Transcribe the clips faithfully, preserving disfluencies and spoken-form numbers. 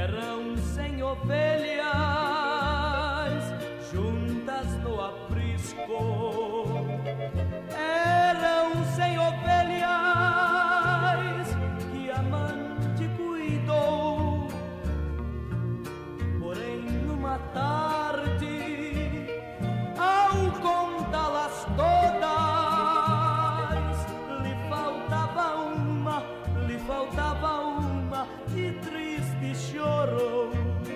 eram cem ovelhas juntas no aprisco. Eram cem ovelhas que a amante cuidou. Porém, numa tarde, ao contá-las todas, lhe faltava uma, lhe faltava uma, e triste chorou.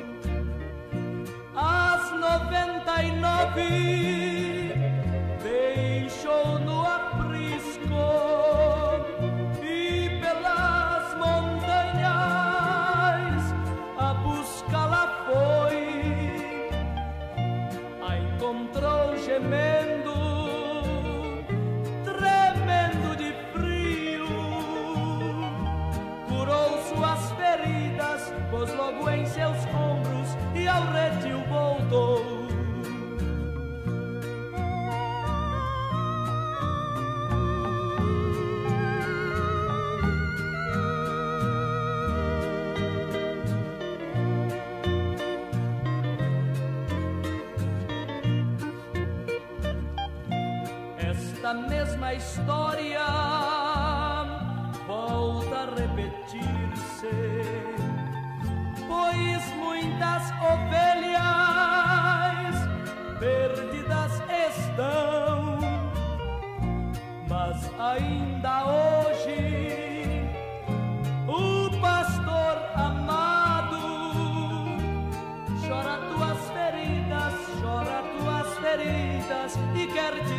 As noventa e nove deixou no aprisco e pelas montanhas a buscá-la foi. A encontrou gemendo, tremendo de frio, curou suas feridas, pôs logo em seus ombros e ao redil voltou. Esta mesma história volta a repetir-se, pois muitas ovelhas perdidas estão, mas ainda hoje o pastor amado chora tuas feridas, chora tuas feridas e quer